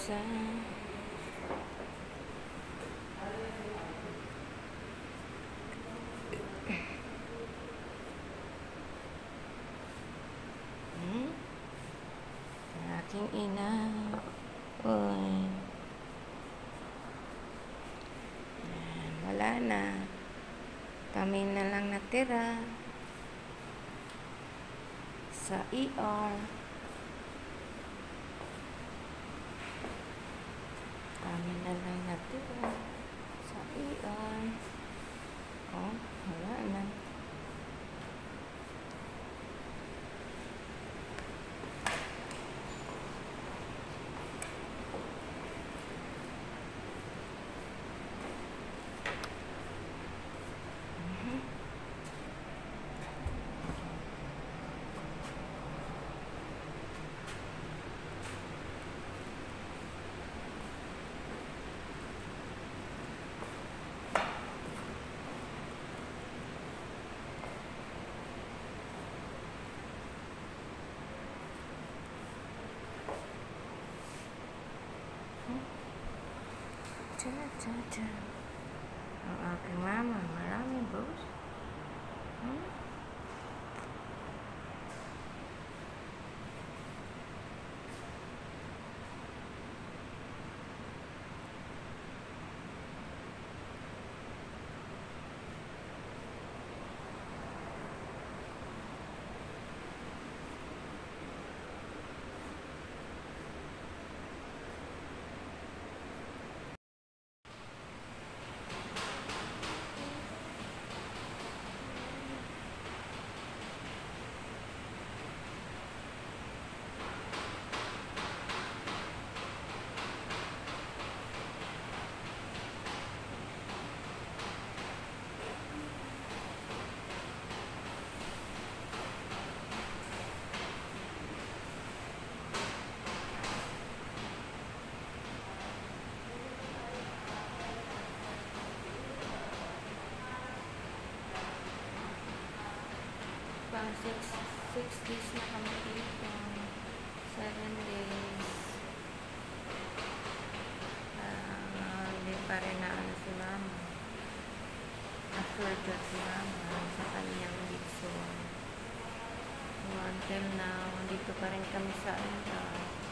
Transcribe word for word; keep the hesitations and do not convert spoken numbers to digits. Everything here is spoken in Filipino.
isa. Hmm? Ang aking ina. Uy. Yan, wala na. Kami na lang natira sa E R. Kami na lang natira sa E R. Oh, wala na. Cha, cha, cha. Ang aking mama, maraming boss. Hmm? Pang six, six days na kami dito. Seven days. Uh, hindi pa rin na ano si mama. Assured si mama sa kanyang bitso. So, until now, dito pa rin kami sa ano.